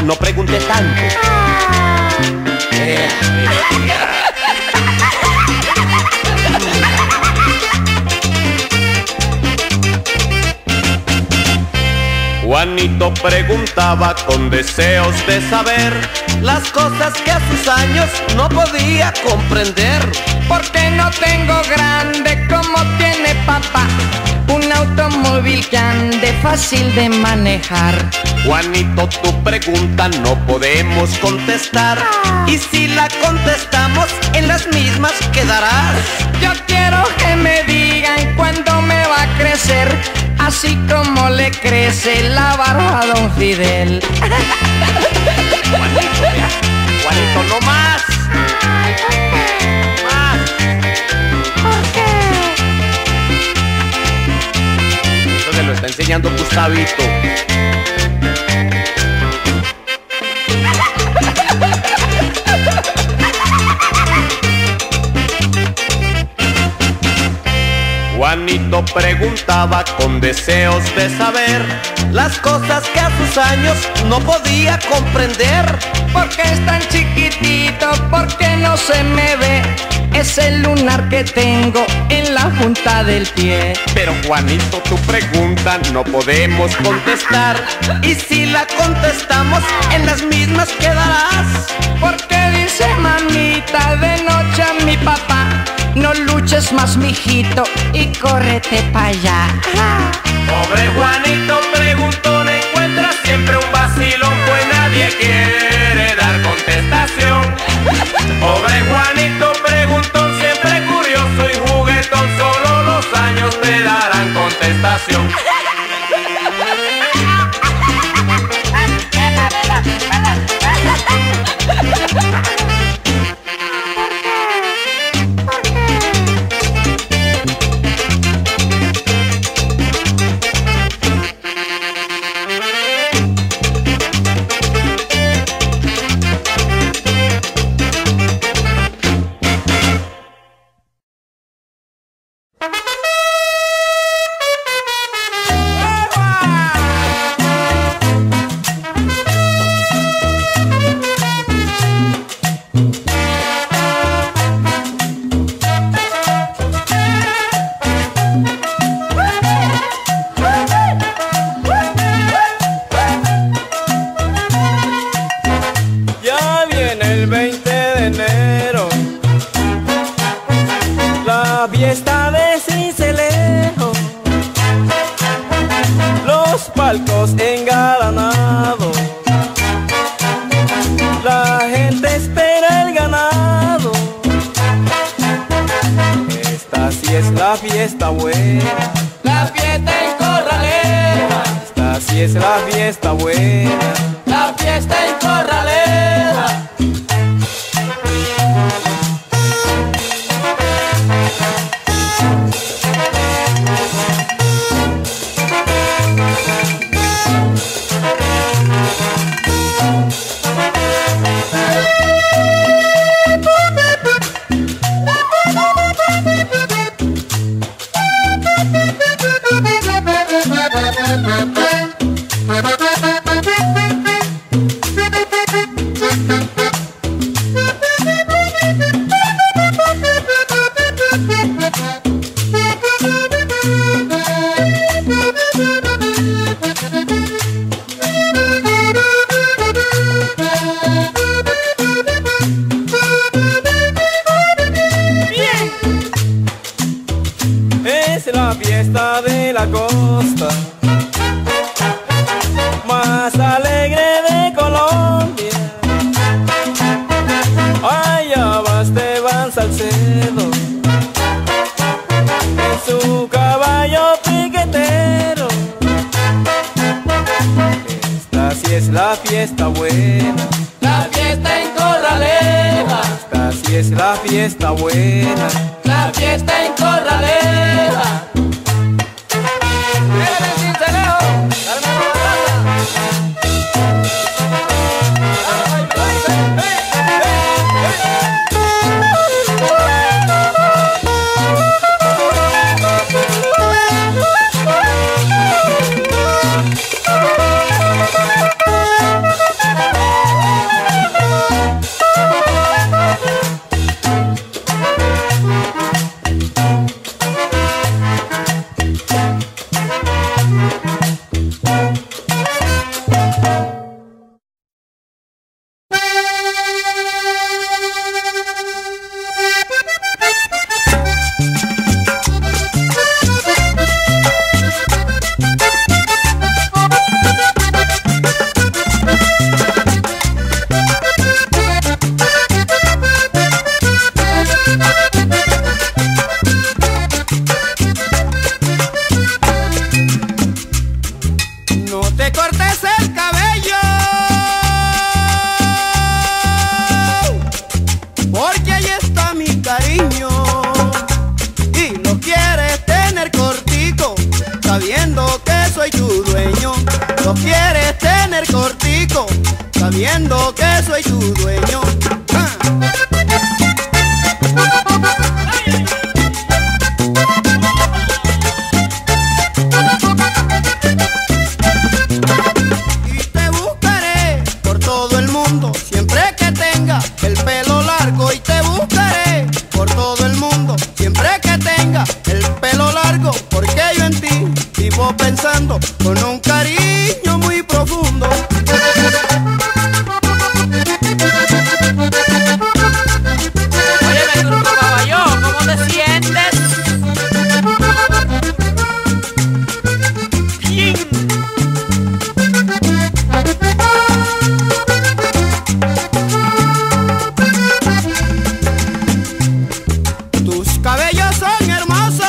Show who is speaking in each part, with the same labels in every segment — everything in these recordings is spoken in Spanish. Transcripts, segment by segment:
Speaker 1: no pregunte tanto. Juanito preguntaba con deseos de saber las cosas que a sus años no podía comprender.
Speaker 2: ¿Por qué no tengo grande como tiene papá? Un automóvil que ande fácil de manejar.
Speaker 1: Juanito, tu pregunta no podemos contestar, y si la contestamos en las mismas quedarás.
Speaker 2: Yo quiero que me digan cuándo me va a crecer, así como le crece la barba a don Fidel.
Speaker 1: Juanito, no más.
Speaker 2: ¿Por qué?
Speaker 1: Eso se lo está enseñando Gustavito. Juanito preguntaba con deseos de saber las cosas que a sus años no podía comprender.
Speaker 2: ¿Por qué es tan chiquitito? ¿Por qué no se me ve? Es el lunar que tengo en la punta del pie.
Speaker 1: Pero Juanito, tu pregunta no podemos contestar, y si la contestamos en las mismas quedarás.
Speaker 2: ¿Por qué dice mamita de noche a mi papá? No luches más, mijito, y córrete pa' allá.
Speaker 1: Pobre Juanito preguntón, encuentra siempre un vacilón, pues nadie quiere dar contestación. Pobre Juanito preguntón, siempre curioso y juguetón, solo los años te darán contestación.
Speaker 3: Fiesta de Cincelejo, los palcos engalanados, la gente espera el ganado. Esta sí es la fiesta buena,
Speaker 2: La fiesta en Corralera,
Speaker 3: esta sí es la fiesta buena,
Speaker 2: la fiesta en Corralera.
Speaker 3: Es la fiesta de la costa más alegre de Colombia. Allá va Esteban Salcedo en su caballo piquetero. Esta sí es la fiesta buena,
Speaker 2: La fiesta en Corralera,
Speaker 3: esta sí es la fiesta buena,
Speaker 2: la fiesta en Corralera. ¡Mírame el Cincelejo! ¡Dale una
Speaker 4: lo quieres tener cortico, sabiendo que soy tu dueño. Y te buscaré por todo el mundo, siempre que tenga el pelo largo. Y te buscaré por todo el mundo, siempre que tenga el pelo largo. Porque yo en ti vivo pensando con un cariño muy profundo.
Speaker 5: Óyeme, Turco Caballo, ¿cómo te sientes? Bien.
Speaker 4: Tus cabellos son hermosos,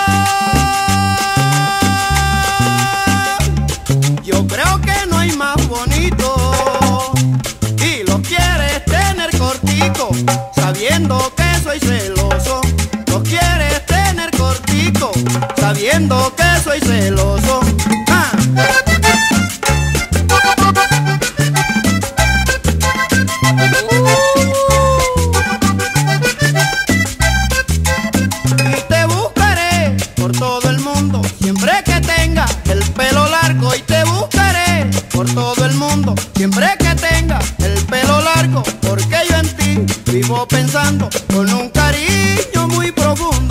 Speaker 4: yo creo que no hay más bonito. Y los quieres tener cortico, sabiendo que soy celoso. Los quieres tener cortico, sabiendo que soy celoso. ¡Ah! Y te buscaré por todo el mundo, siempre que tenga el pelo largo. Y te buscaré por todo el mundo, siempre que tenga el pelo largo. Porque yo en ti vivo pensando con un cariño muy profundo.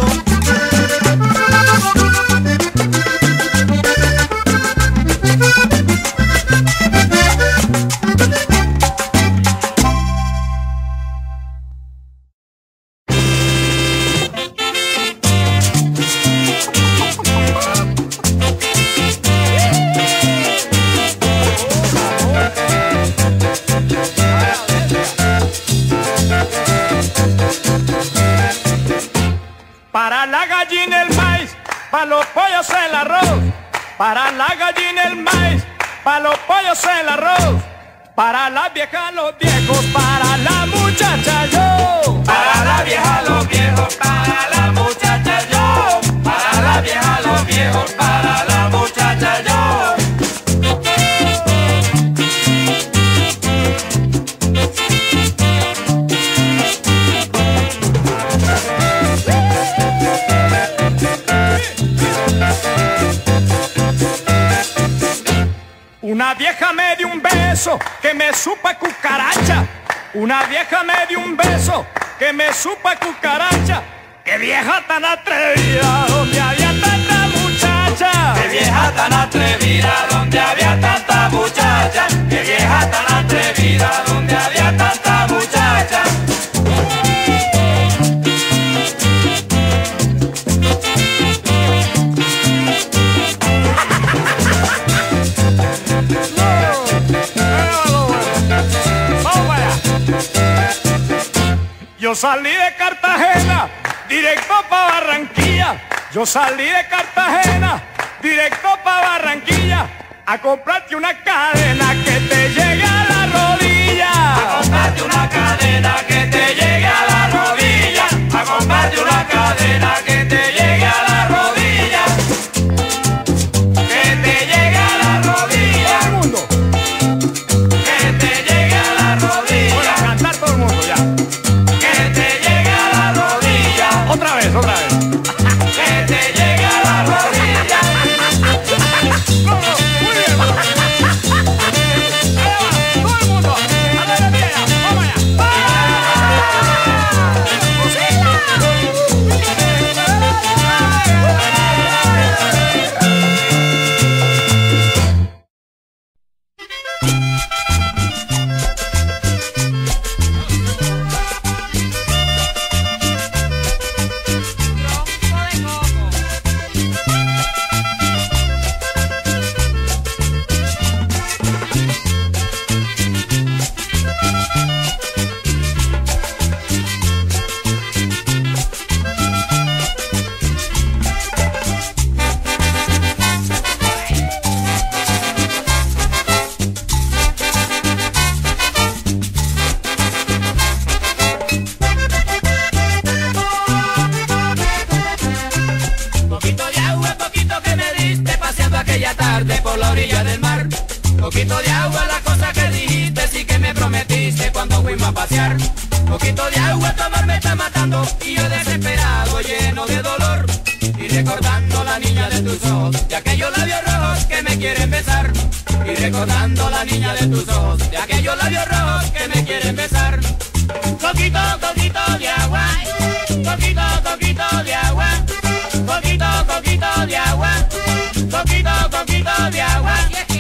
Speaker 1: Para la gallina el maíz, para los pollos el arroz. Para la gallina el maíz, para los pollos el arroz. Para las viejas los viejos, para la muchacha yo. Para la vieja los viejos, para la muchacha yo. Para la vieja los viejos, para la muchacha yo. Una vieja me dio un beso que me supo a cucaracha. Una vieja me dio un beso que me supo a cucaracha. ¡Qué vieja tan atrevida donde había tanta muchacha! ¡Qué vieja tan atrevida donde había tanta muchacha! ¡Qué vieja tan atrevida donde había tanta muchacha! Yo salí de Cartagena, directo pa' Barranquilla. Yo salí de Cartagena, directo pa' Barranquilla. A comprarte una cadena que te llegue a la rodilla. A comprarte una cadena que te llegue a la rodilla. A comprarte una cadena que te llegue a la rodilla. Que te llegue a la rodilla. Todo el mundo. Que te llegue a la rodilla. Voy a cantar todo el mundo ya. Otra vez, otra vez. Que te llegue a la rodilla. No, muy bien. Ahí va, todo el mundo. A la vieja, vamos allá.
Speaker 3: y yo desesperado, lleno de dolor, y recordando la niña de tus ojos, de aquellos labios rojos que me quieren besar, y recordando la niña de tus ojos, de aquellos labios rojos que me quieren besar. Coquito, coquito de agua, coquito, coquito de agua, coquito, coquito de agua, coquito, coquito de agua.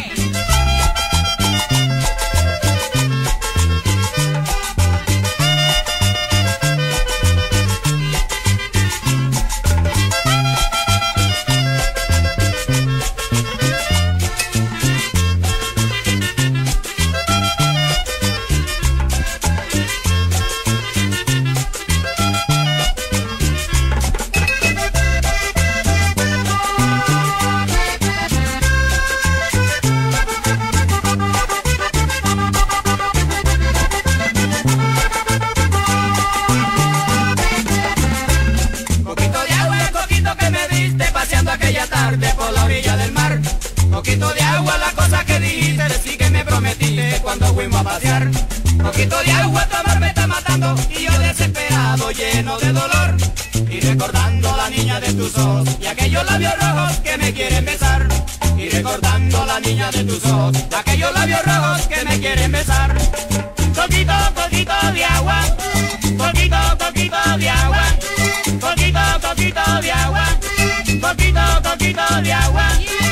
Speaker 3: Aquella tarde por la orilla del mar, poquito de agua, la cosa que dijiste, sí que me prometiste cuando fuimos a pasear. Poquito de agua, tomar me está matando y yo desesperado, lleno de dolor, y recordando la niña de tus ojos y aquellos labios rojos que me quieren besar, y recordando la niña de tus ojos y aquellos labios rojos que me quieren besar. Poquito, poquito de agua, poquito, poquito de agua, poquito, poquito de agua, poquito, poquito de agua.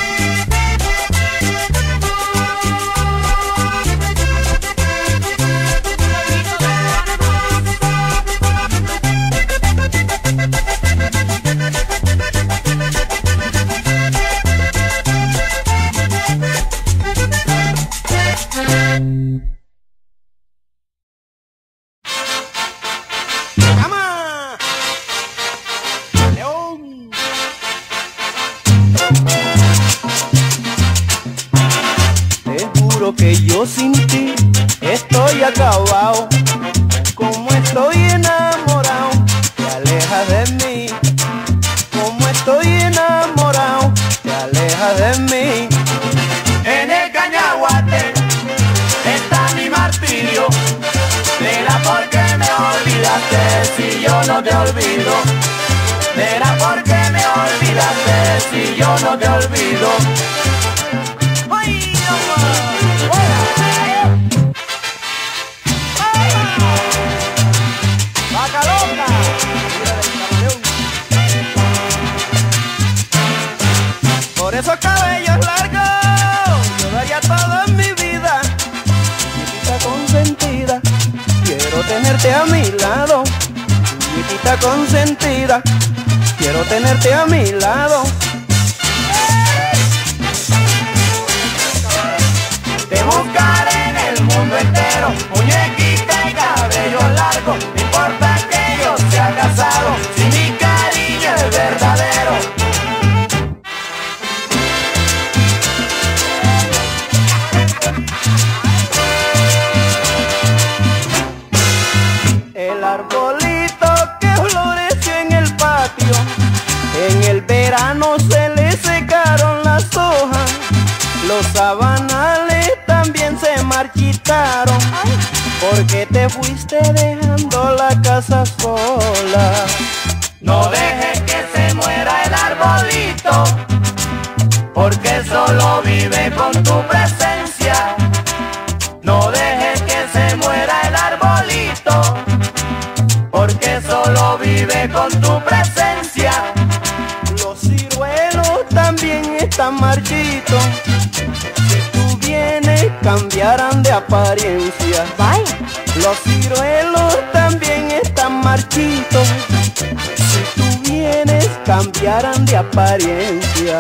Speaker 4: Que yo sin ti estoy acabado, como estoy enamorado, te alejas de mí, como estoy enamorado, te alejas de mí.
Speaker 1: En el cañaguate está mi martirio, verá por qué me olvidaste si yo no te olvido, verá por qué me olvidaste si yo no te olvido.
Speaker 4: Por esos cabellos largos yo daría todo en mi vida, chiquita consentida, quiero tenerte a mi lado, chiquita consentida, quiero tenerte a mi lado.
Speaker 1: Te buscaré en el mundo entero, muñequita y cabello largo, no importa que yo sea casado, si mi cariño es verdadero.
Speaker 4: El arbolito que floreció en el patio, en el verano se le secaron las hojas, los sabanales también se marchitaron, porque te fuiste dejando la casa sola.
Speaker 1: No dejes que se muera el arbolito, porque solo vive con tu presencia. No dejes que se muera el arbolito, porque solo vive con tu presencia.
Speaker 4: Los ciruelos también están marchitos, si tú vienes cambiarán de apariencia. Los ciruelos también están marchitos, si tú vienes cambiarán de apariencia.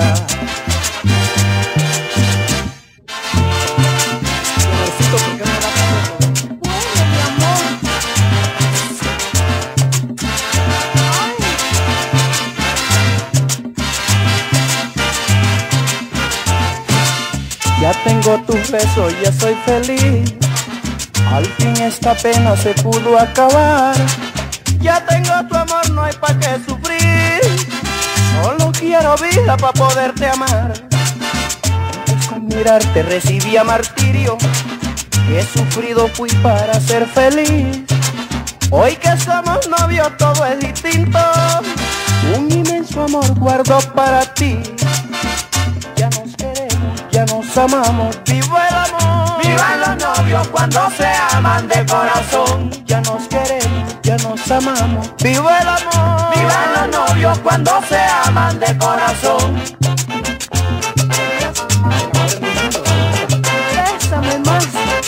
Speaker 4: Ya tengo tus besos, ya soy feliz, al fin esta pena se pudo acabar. Ya tengo tu amor, no hay pa' qué sufrir, solo quiero vida pa' poderte amar. Antes al mirarte recibía martirio, que sufrido fui para ser feliz. Hoy que somos novios todo es distinto. Un inmenso amor guardo para ti. Ya nos queremos, ya nos amamos. ¡Viva el amor!
Speaker 2: Vivan los novios cuando se aman de corazón.
Speaker 4: Ya nos queremos, ya nos amamos. ¡Viva el amor!
Speaker 2: Vivan los novios cuando se aman de corazón.
Speaker 4: Bésame más.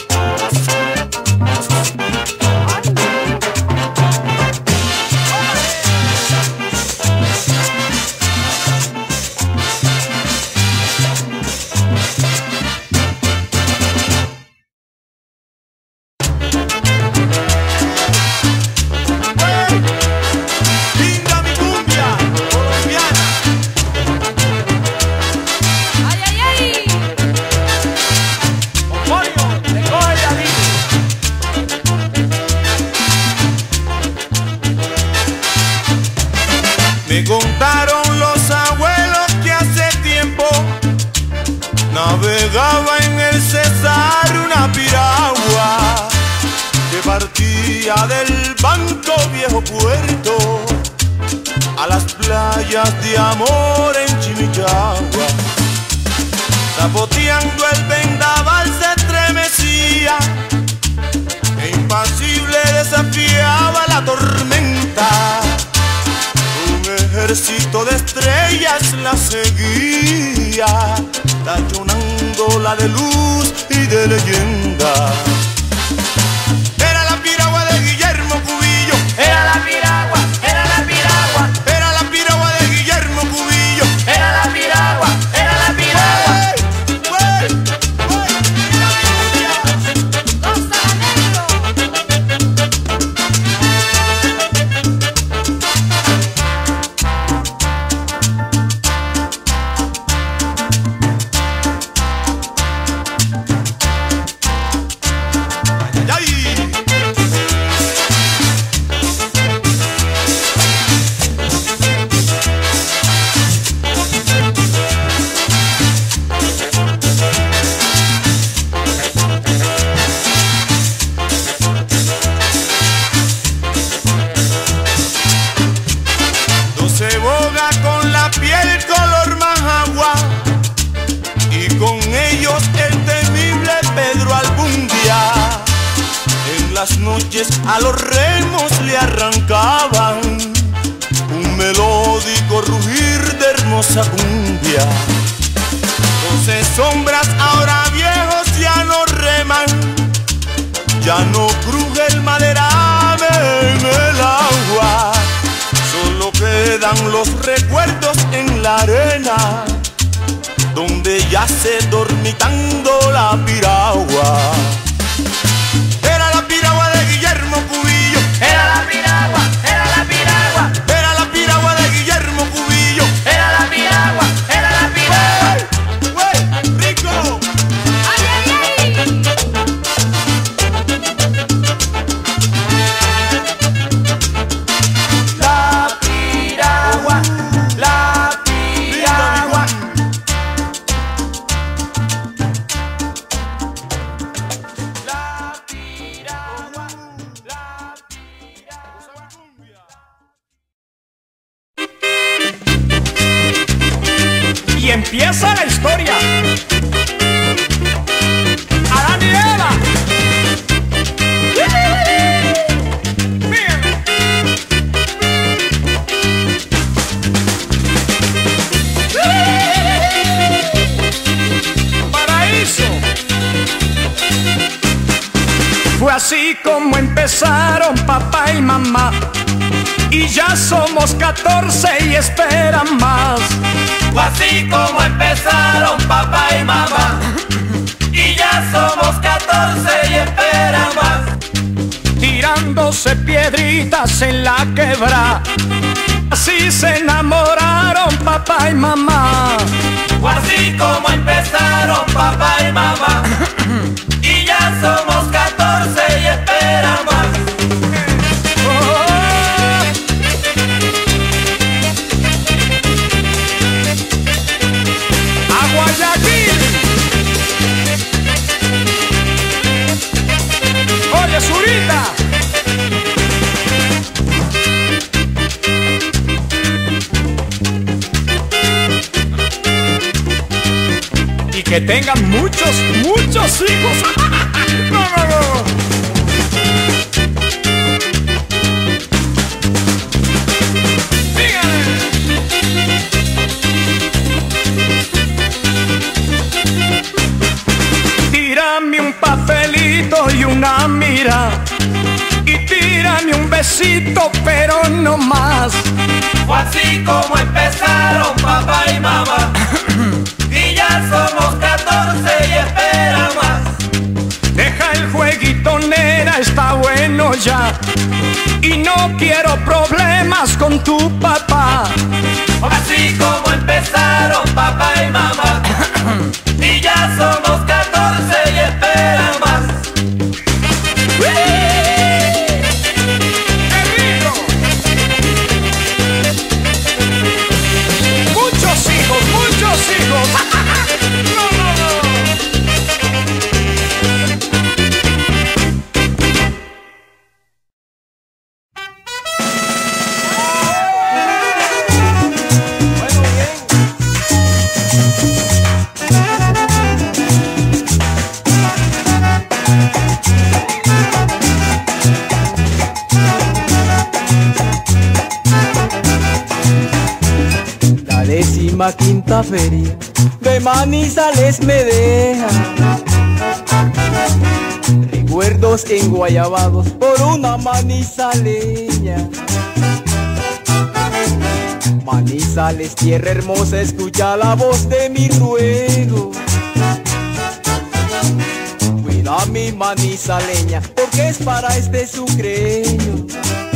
Speaker 6: Me contaron los abuelos que hace tiempo navegaba en el Cesar una piragua que partía del Banco Viejo Puerto a las playas de amor en Chimichagua. Zapoteando el vendaval se estremecía e impasible desafiaba la tormenta. Ejército de estrellas la seguía, tachonándola de luz y de leyenda. Era la piragua de Guillermo Cubillo.
Speaker 2: Era la piragua, era la piragua.
Speaker 6: Era la piragua de Guillermo Cubillo.
Speaker 2: Era la piragua, era la piragua.
Speaker 6: Se boga con la piel color majagua y con ellos el temible Pedro Albundia. En las noches a los remos le arrancaban un melódico rugir de hermosa cumbia. 12 sombras ahora viejos ya no reman, ya no cruje el maderame en el agua. Solo quedan los recuerdos en la arena, donde yace dormitando la piragua. Era la piragua de Guillermo Cubillo.
Speaker 2: Era la piragua, era la piragua.
Speaker 6: Era la piragua de Guillermo Cubillo.
Speaker 2: Era la piragua, era la piragua.
Speaker 6: ¡Güey! ¡Rico!
Speaker 2: ¡Ay, ay, ay! La piragua, la piragua. La piragua, la piragua. Y empieza la historia. Adán y Eva. Bien. Paraíso. Fue así como empezaron papá y mamá, y ya somos 14 y esperan más.
Speaker 1: Fue así como empezaron papá y mamá, y ya somos 14 y esperan más.
Speaker 2: Tirándose piedritas en la quebrada, así se enamoraron papá y mamá.
Speaker 1: Fue así como empezaron papá y mamá, y ya somos 14 y esperan más.
Speaker 2: A Guayaquil. Oye, Zurita.
Speaker 7: que tengan muchos hijos. No, no, no. Tírame un papelito y una mira, y tírame un besito, pero no más.
Speaker 1: Fue así como empezaron papá y mamá, y ya somos 14 y espera más.
Speaker 7: Deja el jueguito, nena, está bueno ya, y no quiero problemas con tu papá.
Speaker 1: Así como empezaron papá y mamá, y ya somos 14 y espera más.
Speaker 7: Muchos hijos, muchos hijos. No, no, no.
Speaker 6: Bueno, bien.
Speaker 8: La 15ª feria de Manizales me deja recuerdos enguayabados por una manizaleña. Manizales, tierra hermosa, escucha la voz de mi ruego. Cuida a mi manizaleña, porque es para este sucreño.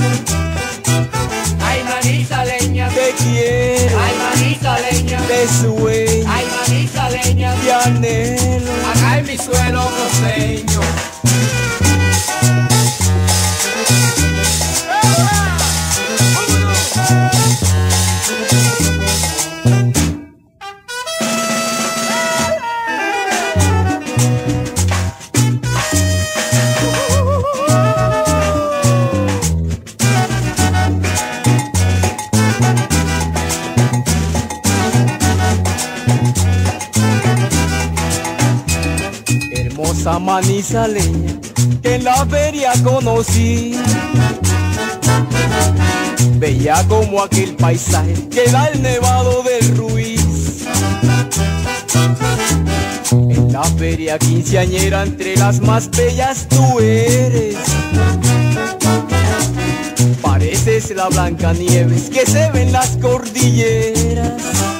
Speaker 3: Ay, manizaleña,
Speaker 8: Te quiero,
Speaker 3: ay, manizaleña,
Speaker 8: te sueño,
Speaker 3: ay, manizaleña,
Speaker 8: te anhelo.
Speaker 3: acá en mi suelo costeño.
Speaker 8: Hermosa manizaleña que en la feria conocí, bella como aquel paisaje que da el nevado del Ruiz. En la feria quinceañera entre las más bellas tú eres, pareces la Blancanieves que se ve en las cordilleras.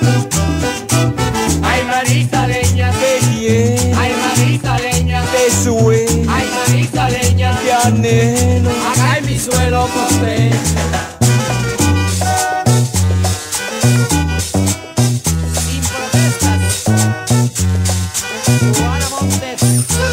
Speaker 3: Ay, manizaleña,
Speaker 8: Te quiero,
Speaker 3: ay, manizaleña,
Speaker 8: te sueño,
Speaker 3: ay, manizaleña,
Speaker 8: te anhelo.
Speaker 3: acá en mi suelo costeño. Sin protestas, Juana Montes.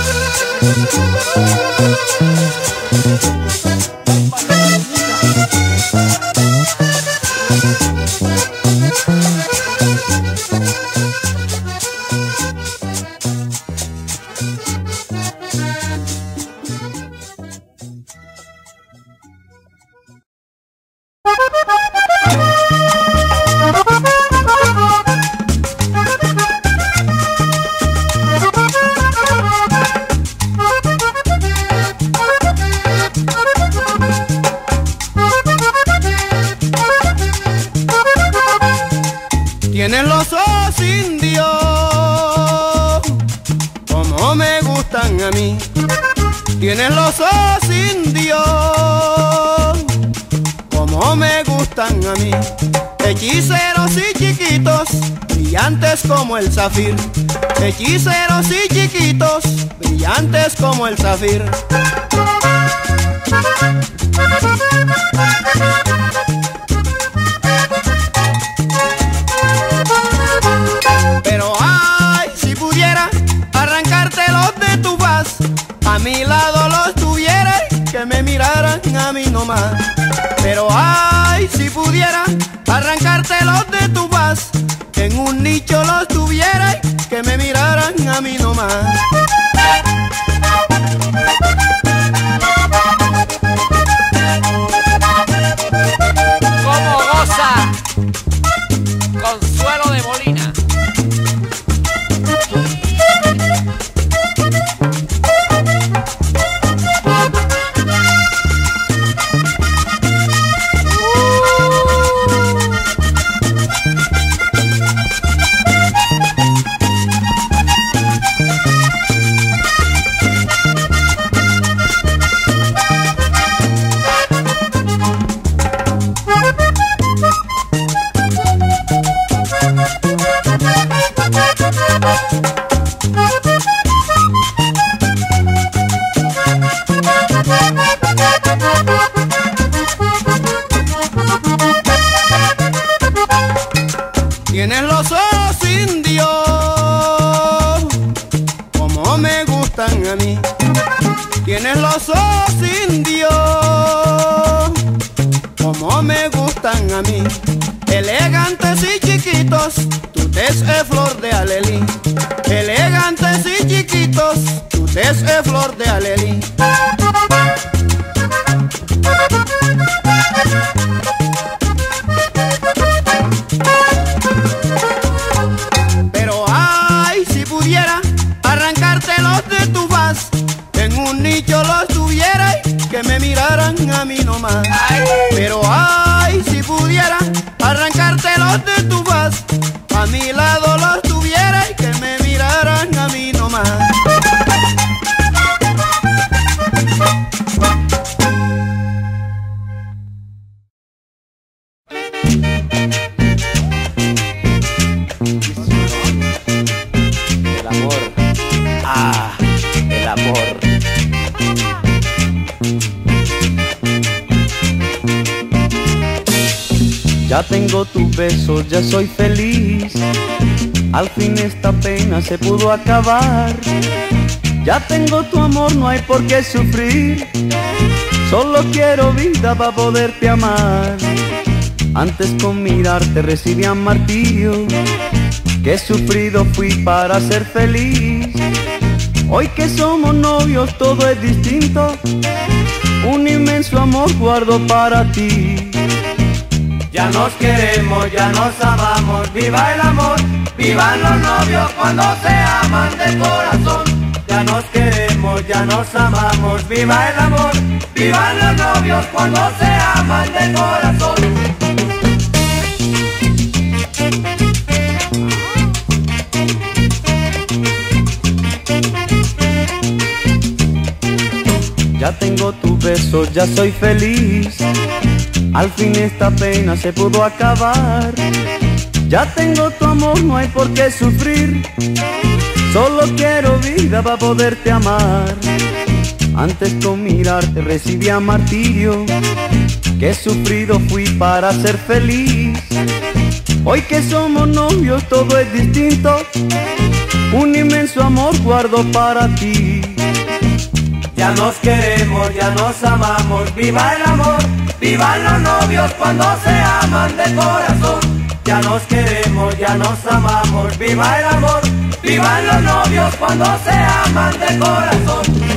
Speaker 4: Tienen los ojos indios, como me gustan a mí. Tienen los ojos indios, como me gustan a mí. Hechiceros y chiquitos, brillantes como el zafir. Hechiceros y chiquitos, brillantes como el zafir. Pero ay, si pudiera arrancártelos de tu faz, a mi lado los tuviera, que me miraran a mí nomás. Pero ay, si pudiera arrancártelos de tu faz, en un nicho los tuviera, que me miraran a mí nomás.
Speaker 5: ¿Cómo goza Consuelo de Molina?
Speaker 4: hermosos indios, como me gustan a mí, elegantes y chiquitos, tu tez es flor de alelí. Elegantes y chiquitos, tu tez es flor de alelí. Pero ay, si pudiera arrancártelos de tu faz, en un nicho los tuviera y que me miraran a mí nomás. Pero ay, si pudiera arrancártelos de tu faz, a mi lado los tuviera y que me miraran a mí nomás.
Speaker 8: El amor, el amor. Ya tengo tu beso, ya soy feliz. Al fin esta pena se pudo acabar. Ya tengo tu amor, no hay por qué sufrir. Solo quiero vida para poderte amar. Antes con mirarte recibía martirio. Qué sufrido fui para ser feliz. Hoy que somos novios todo es distinto. Un inmenso amor guardo para ti.
Speaker 1: Ya nos queremos, ya nos amamos, viva el amor, vivan los novios cuando se aman de corazón. Ya nos queremos, ya nos amamos, viva el amor, vivan los novios cuando se aman de corazón.
Speaker 8: Ya tengo tu beso, ya soy feliz. Al fin esta pena se pudo acabar. Ya tengo tu amor, no hay por qué sufrir. Solo quiero vida para poderte amar. Antes con mirarte recibía martirio. Qué sufrido fui para ser feliz. Hoy que somos novios todo es distinto. Un inmenso amor guardo para ti.
Speaker 1: Ya nos queremos, ya nos amamos, viva el amor, vivan los novios cuando se aman de corazón. Ya nos queremos, ya nos amamos, viva el amor, vivan los novios cuando se aman de corazón.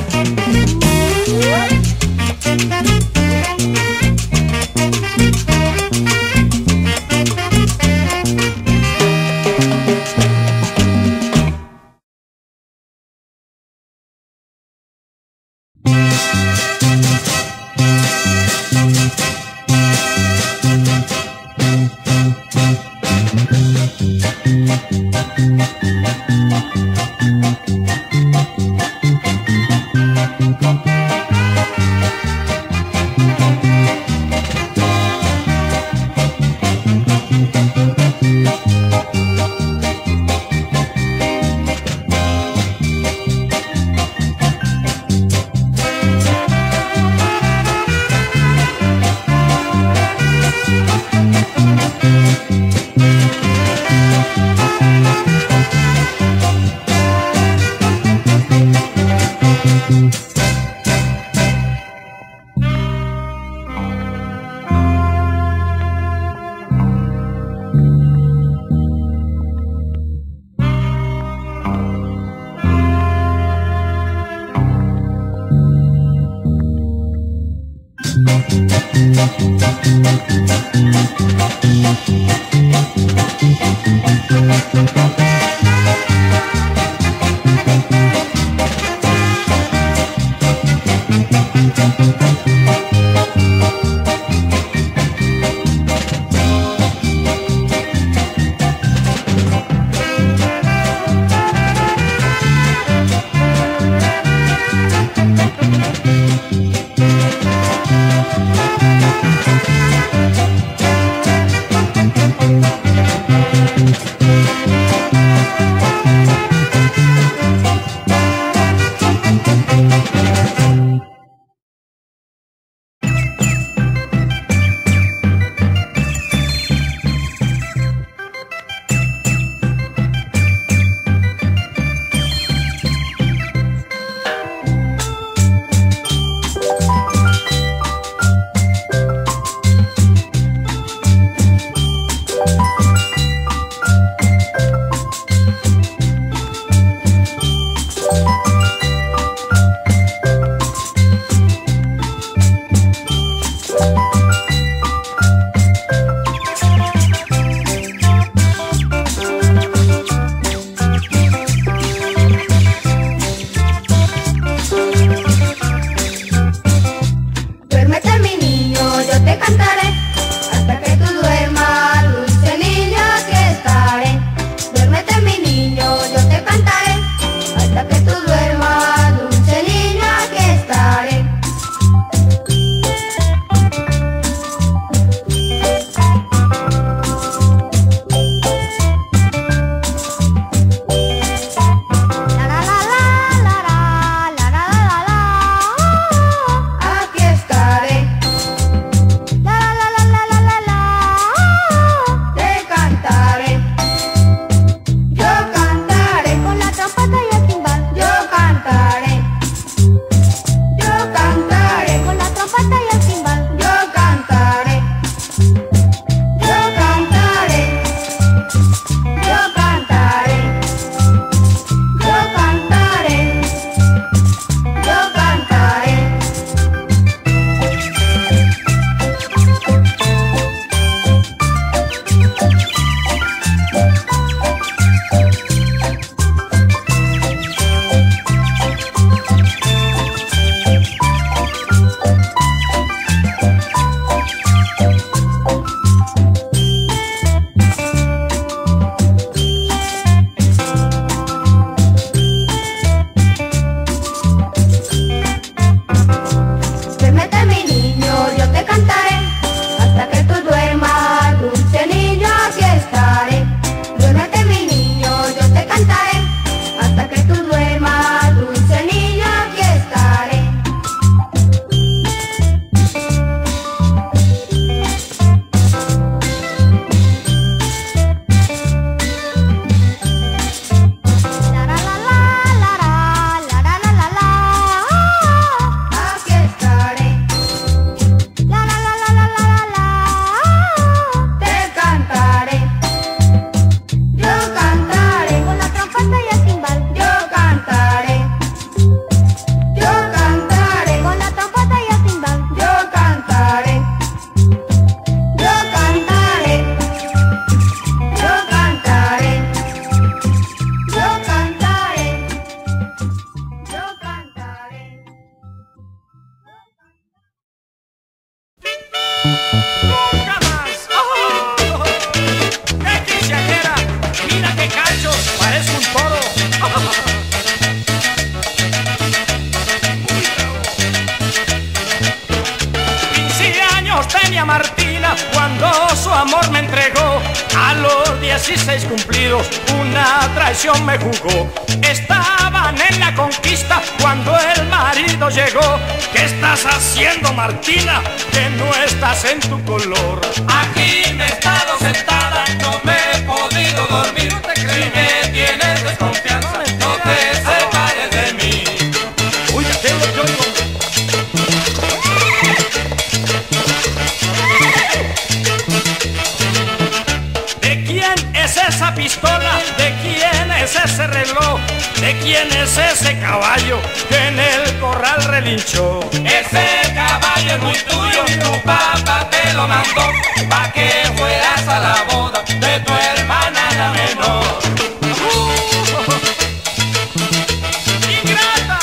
Speaker 7: nunca más. Oh, ¡qué quinceañera! Mira qué cacho, parece un toro. Tenía Martina cuando su amor me entregó. A los 16 cumplidos una traición me jugó. Estaban en la conquista cuando el marido llegó. ¿Qué estás haciendo, Martina? Que no estás en tu color.
Speaker 1: Aquí me he estado sentada, no me he podido dormir. Si me tienes desconfianza, no te separes de mí.
Speaker 7: Uy, ¿qué es lo que oigo? Esa pistola, ¿de quién es ese reloj? ¿De quién es ese caballo que en el corral relinchó?
Speaker 1: Ese caballo es muy tuyo, tu papá te lo mandó pa' que fueras a la boda de tu hermana la menor.
Speaker 7: ¡Ingrata!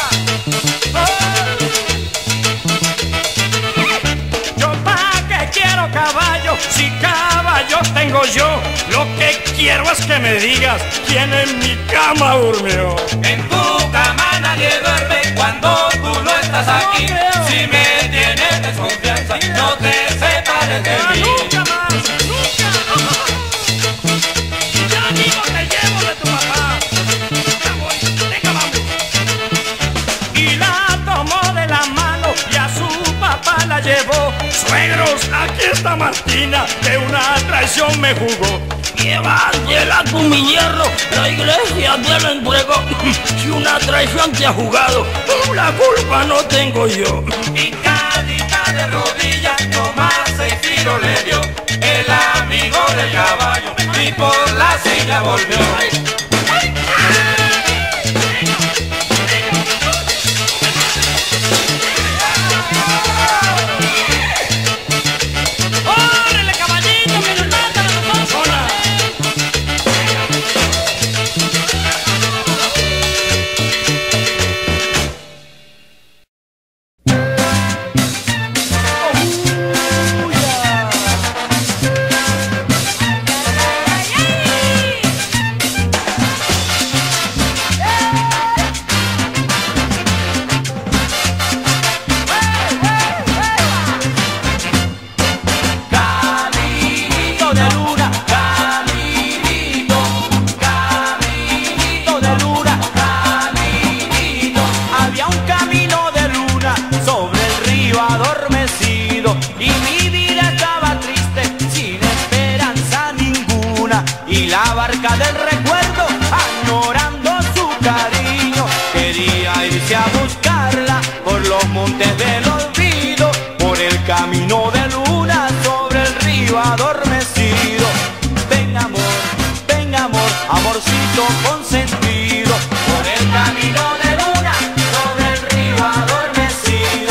Speaker 7: Yo pa' qué quiero caballo, si caballos tengo yo. Lo que quiero es que me digas quién en mi cama durmió.
Speaker 1: En tu cama nadie duerme cuando tú no estás aquí. Si me tienes desconfianza, no te separes de mí.
Speaker 7: Nunca más, nunca. Ya mismo te llevo de tu papá. Ya voy, venga, vamos. Y la tomó de la mano y a su papá la llevó. Suegros, aquí está Martina, que una traición me jugó. Llévatela con mi hierro, la iglesia te lo entregó. Si una traición te ha jugado, la culpa no tengo yo.
Speaker 1: Y cadita de rodillas, nomás 6 tiros le dio el amigo del caballo y por la silla volvió.
Speaker 7: ¡Órale, caballito, que nos matan a nosotros!
Speaker 3: La barca del recuerdo, añorando su cariño, quería irse a buscarla por los montes del olvido, por el camino de luna sobre el río adormecido. Ven amor, amorcito consentido, por el camino de luna sobre el río adormecido.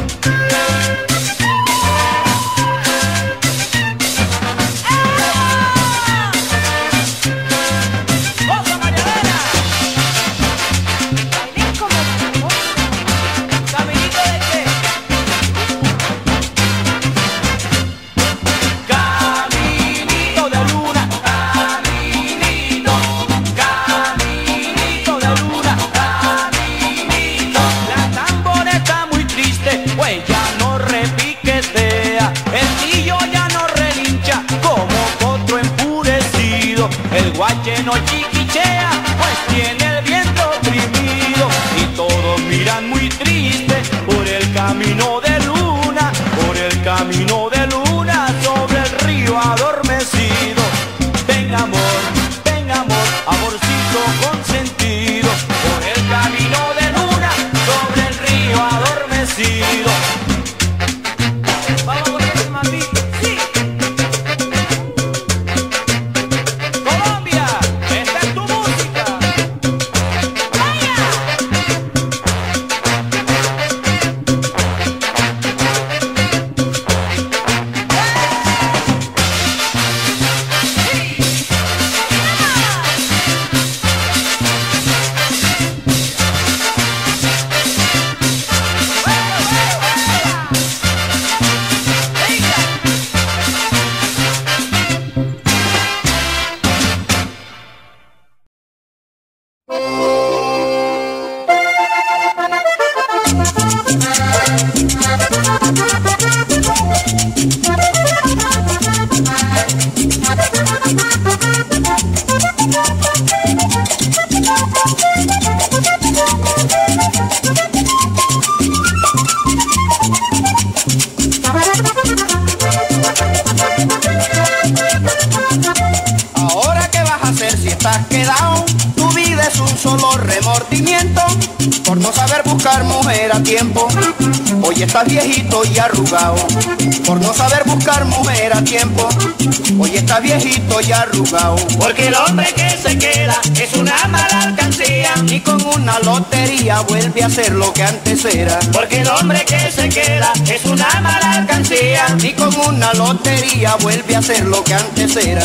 Speaker 3: El guache no chiquichea, pues tiene el viento oprimido, y todos miran muy triste por el camino de luna, por el camino de luna sobre el río adormecido. Ven amor, amorcito consentido, por el camino de luna sobre el río adormecido. Vamos con el mambito, sí.
Speaker 4: has quedado, tu vida es un solo remordimiento por no saber buscar mujer a tiempo. Hoy estás viejito y arrugado por no saber buscar mujer a tiempo. Hoy estás viejito y arrugado,
Speaker 3: porque el hombre que se queda es una mala alcancía,
Speaker 4: y con una lotería vuelve a ser lo que antes era.
Speaker 3: porque el hombre que se queda es una mala alcancía,
Speaker 4: Y con una lotería vuelve a ser lo que antes era.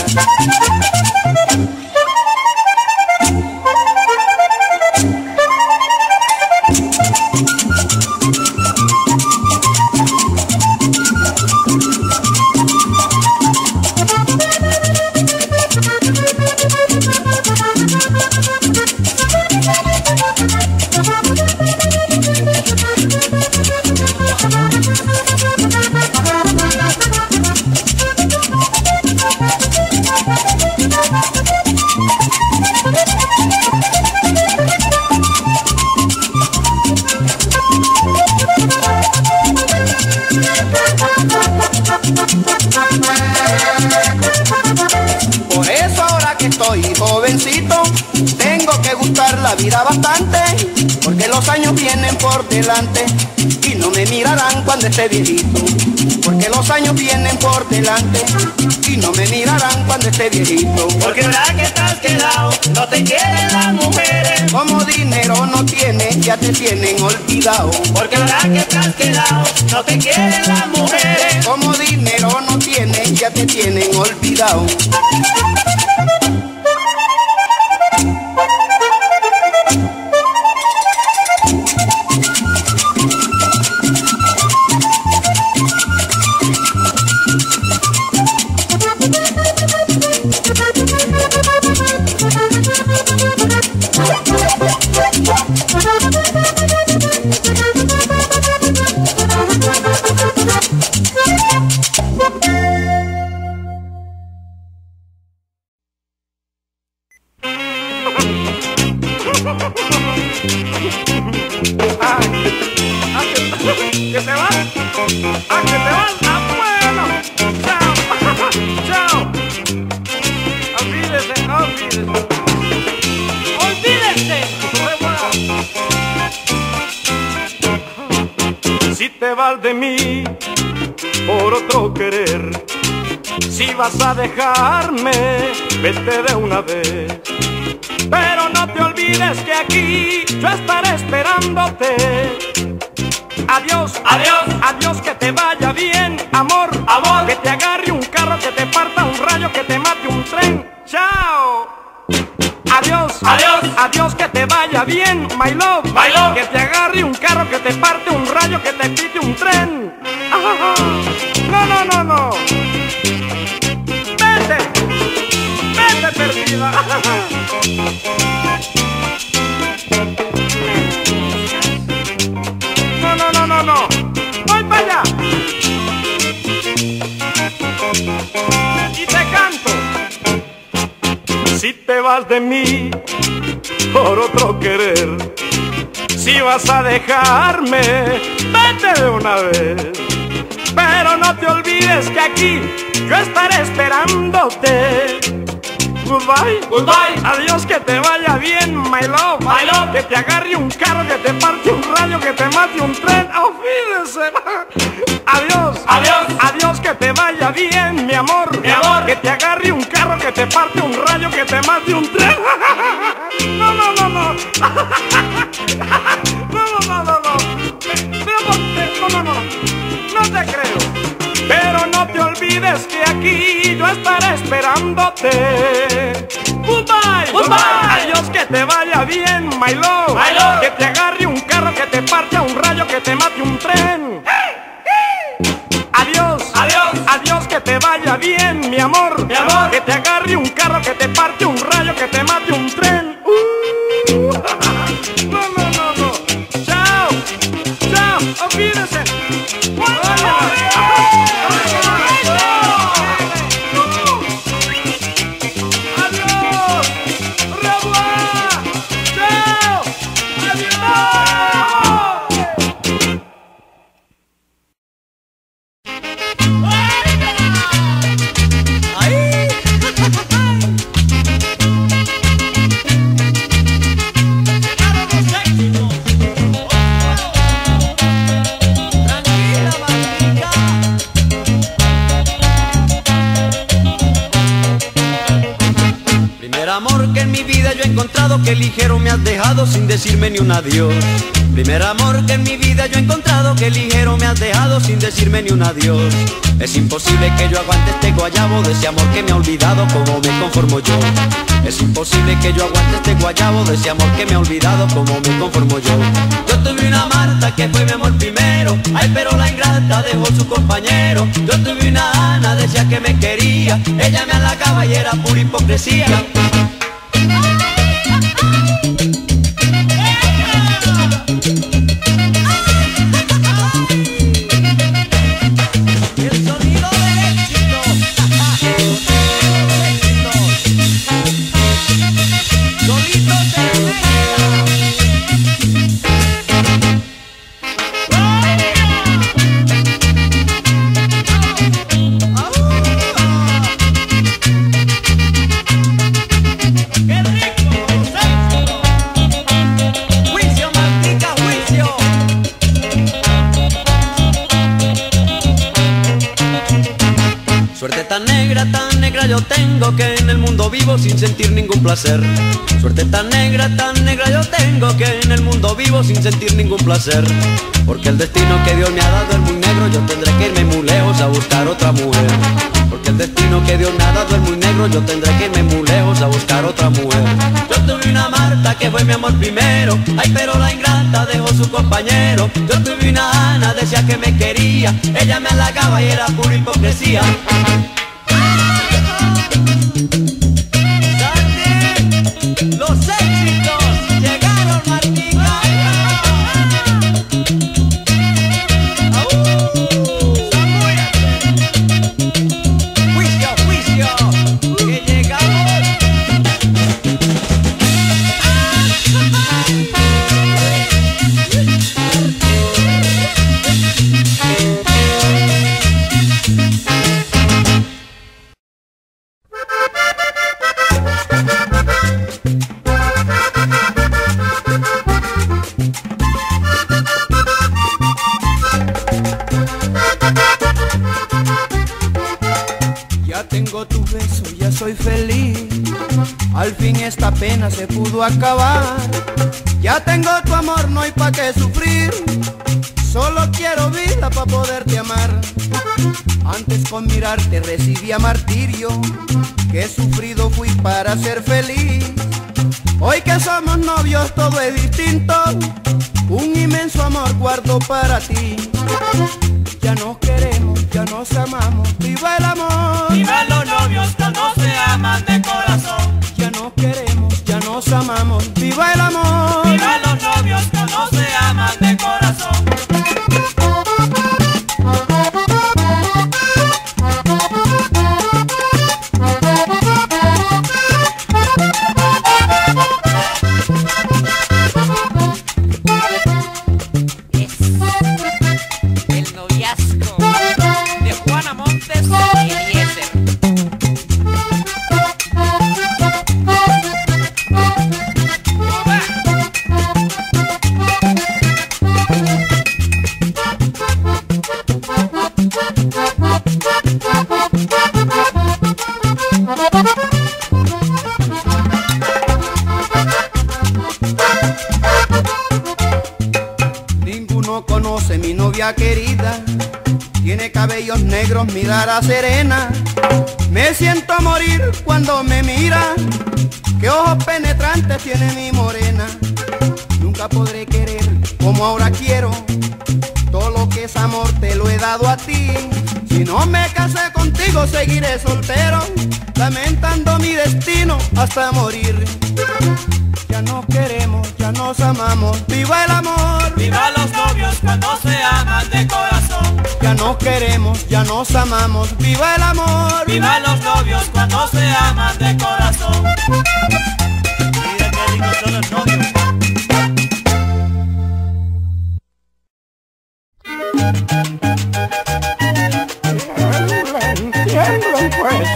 Speaker 4: Por eso ahora que estoy jovencito, tengo que gustar la vida bastante, porque los años vienen por delante y no me mirarán cuando esté viejito. Porque los años vienen por delante y no me mirarán cuando esté viejito.
Speaker 3: porque ahora que estás quedado no te quieren las mujeres,
Speaker 4: Como dinero no tienes, ya te tienen olvidado.
Speaker 3: porque ahora que estás quedado no te quieren las mujeres,
Speaker 4: Como dinero no tienes, ya te tienen olvidado.
Speaker 7: ¿Que te vas? ¿Ah, que te vas? ¡Ah, bueno! ¡Chao! ¡Chao! Olvídese, olvídese. ¡Olvídese! Si te vas de mí por otro querer, si vas a dejarme, vete de una vez. Pero no te olvides que aquí yo estaré esperándote. Adiós, adiós, adiós, que te vaya bien, amor, amor, que te agarre un carro, que te parta un rayo, que te mate un tren. Chao. Adiós, adiós, adiós, que te vaya bien, my love, que te agarre un carro, que te parte un rayo, que te pite un tren. No, no, no, no. Vete, vete perdida. No, no, no, no, no. Voy para allá. Y te canto. Si te vas de mí por otro querer, si vas a dejarme, vete de una vez. Pero no te olvides que aquí yo estaré esperándote. Goodbye, goodbye, adiós, que te vaya bien, my love, que te agarre un carro, que te parte un rayo, que te mate un tren. Olvídese. Adiós, adiós, adiós, que te vaya bien, mi amor, que te agarre un carro, que te parte un rayo, que te mate un tren. No, no, no, no. No, no, no, no, no. No, no, no. No te creo. Pero no te olvides que aquí yo estaré esperándote. Goodbye, goodbye. Adiós, que te vaya bien, my love, que te agarre un carro, que te parte un rayo, que te mate un tren. Adiós, adiós, adiós, que te vaya bien, mi amor, que te agarre un carro, que te parte un rayo, que te mate un tren. No, no, no, no. Chao, chao, olvídese.
Speaker 8: amor que en mi vida yo he encontrado, que ligero me has dejado sin decirme ni un adiós. Primer amor que en mi vida yo he encontrado, que ligero me has dejado sin decirme ni un adiós. Es imposible que yo aguante este guayabo de ese amor que me ha olvidado, como me conformo yo. Es imposible que yo aguante este guayabo de ese amor que me ha olvidado, como me conformo yo. Yo tuve una Marta que fue mi amor primero, ay pero la ingrata dejó su compañero. Yo tuve una Ana, decía que me quería, ella me halagaba y era pura hipocresía. Tan negra yo tengo, que en el mundo vivo sin sentir ningún placer. Suerte tan negra yo tengo, que en el mundo vivo sin sentir ningún placer. Porque el destino que Dios me ha dado es muy negro, yo tendré que irme muy lejos a buscar otra mujer. Porque el destino que Dios me ha dado es muy negro, yo tendré que irme muy lejos a buscar otra mujer. Yo tuve una Marta que fue mi amor primero, ay pero la ingrata dejó su compañero. Yo tuve una Ana, decía que me quería, ella me halagaba y era pura hipocresía. Los éxitos llegaron, Martica. Juicio, juicio, que llegamos.
Speaker 4: Tengo tu beso, ya soy feliz. Al fin esta pena se pudo acabar. Ya tengo tu amor, no hay pa' qué sufrir. Solo quiero vida pa' poderte amar. Antes con mirarte recibía martirio. Qué sufrido fui para ser feliz. Hoy que somos novios todo es distinto. Un inmenso amor guardo para ti. Ya nos queremos, ya nos amamos, viva el amor.
Speaker 3: Viva los novios cuando se aman de corazón.
Speaker 4: Ya nos queremos, ya nos amamos, viva el amor.
Speaker 3: Viva los novios cuando se aman de corazón.
Speaker 4: Ninguno conoce mi novia querida. Tiene cabellos negros, mirada serena. Me siento a morir cuando me mira. Qué ojos penetrantes tiene mi morena. Nunca podré querer como ahora quiero. Todo lo que es amor te lo he dado a ti. Si no me casé contigo seguiré soltero, lamentando mi destino hasta morir. Ya nos queremos, ya nos amamos, viva el amor.
Speaker 3: Viva los novios cuando se aman de corazón.
Speaker 4: Ya nos queremos, ya nos amamos, viva el amor.
Speaker 3: Viva los novios cuando se aman de corazón.
Speaker 7: Mira qué ricos son los novios.
Speaker 6: Tiemblan pues.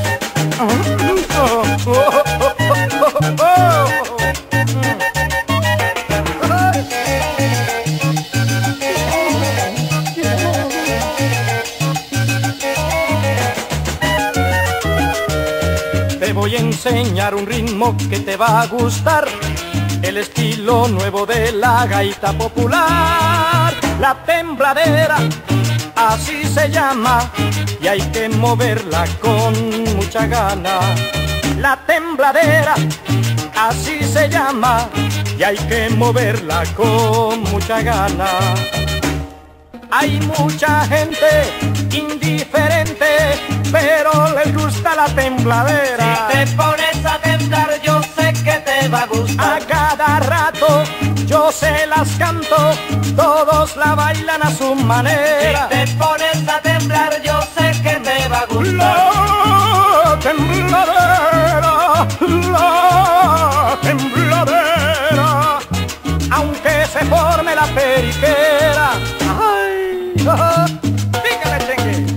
Speaker 7: Te voy a enseñar un ritmo que te va a gustar, el estilo nuevo de la gaita popular. La tembladera, así se llama, y hay que moverla con mucha gana. La tembladera, así se llama, y hay que moverla con mucha gana. Hay mucha gente indiferente, pero les gusta la tembladera.
Speaker 3: Si te pones a temblar, yo sé que te va a gustar.
Speaker 7: A cada rato yo se las canto, todos la bailan a su manera.
Speaker 3: Si te pones a temblar, yo sé que te va a gustar.
Speaker 7: La tembladera, la tembladera, aunque se forme la periquera. Ay, dígame, chengue.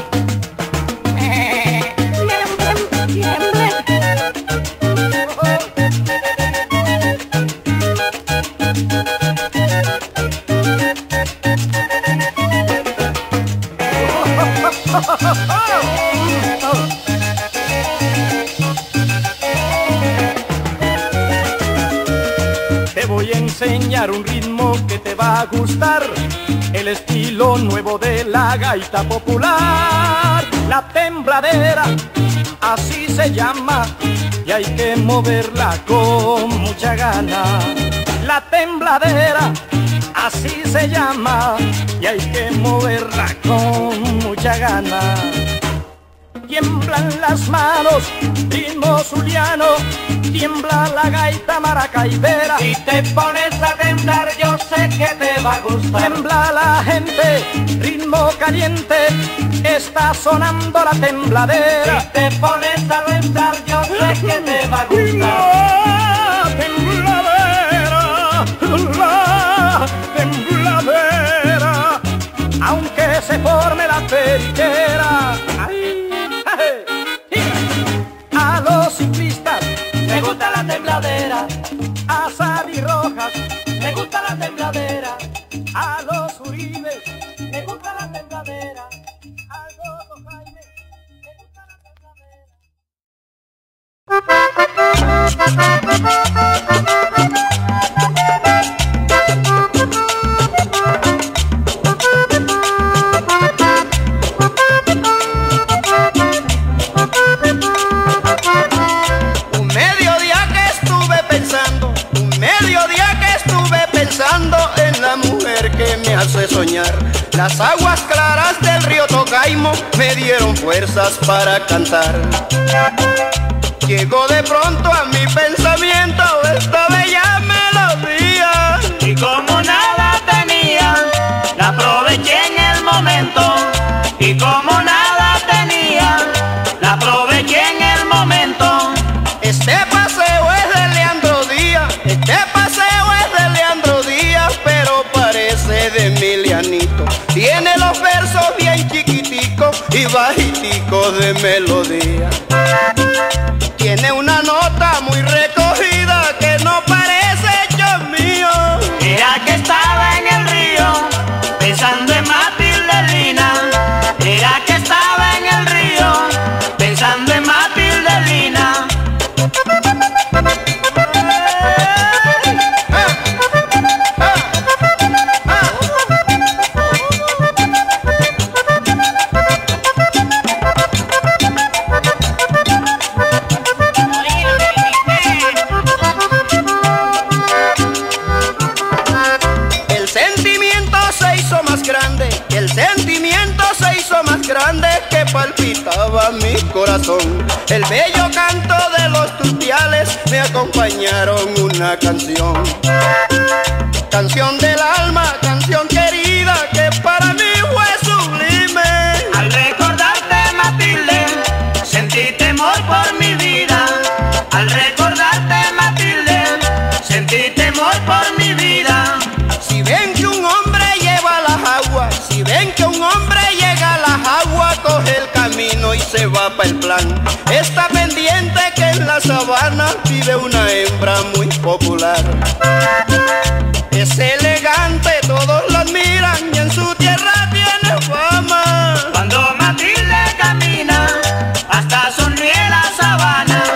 Speaker 7: Te voy a enseñar un ritmo que te va a gustar, el estilo nuevo de la gaita popular. La tembladera, así se llama, y hay que moverla con mucha gana. La tembladera, así se llama, y hay que moverla con mucha gana. Tiemblan las manos, ritmo zuliano, tiembla la gaita maracaibera.
Speaker 3: Si te pones a temblar, yo sé que te va a gustar.
Speaker 7: Tiembla la gente, ritmo caliente, está sonando la tembladera.
Speaker 3: Si te pones a temblar, yo sé que te va a gustar.
Speaker 7: La tembladera, aunque se forme la periquera. A los ciclistas
Speaker 3: me gusta la tembladera,
Speaker 7: a Sadi Rojas
Speaker 3: me gusta la tembladera,
Speaker 7: a los Uribes
Speaker 3: me gusta la tembladera,
Speaker 7: a Dodo Jaime me gusta la tembladera.
Speaker 4: En la mujer que me hace soñar. Las aguas claras del río Tocaimo me dieron fuerzas para cantar. Llegó de pronto a mi pensamiento esta bella melodía,
Speaker 3: y como nada tenía, la aproveché en el momento. Y como nada tenía, la aproveché en el momento.
Speaker 4: Este paseo es de Leandro Díaz, este paseo es de Leandro Díaz, pero parece de Emilianito. Tiene los versos bien chiquiticos y bajiticos de melodía. Tiene una nota muy recogida que no parece hecho mío.
Speaker 3: Era que estaba en el río pensando en Matilde Lina. Era que estaba en el río pensando en Matilde Lina.
Speaker 4: Que palpitaba mi corazón. El bello canto de los tupiales me acompañaron una canción. Canción del alma, canción querida que para mí fue sublime.
Speaker 3: Al recordarte, Matilde, sentí temor por mi vida. Al recordarte, Matilde, sentí temor por mi vida.
Speaker 4: Si ven que un hombre lleva las aguas, si ven que un hombre llega a las aguas, coge el camino y se va para el plan. Está pendiente que en la sabana vive una hembra muy popular. Es elegante, todos la admiran y en su tierra tiene fama.
Speaker 3: Cuando Matilde camina, hasta sonríe la sabana.